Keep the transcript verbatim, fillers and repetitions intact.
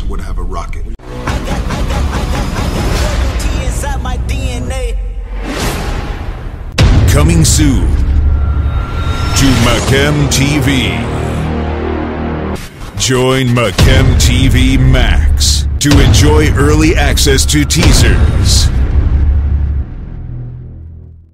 Hoyos would have a rocket. I got, I got, I got, I got loyalty inside my D N A. Coming soon to MacamTV. Join MacamTV Max to enjoy early access to teasers,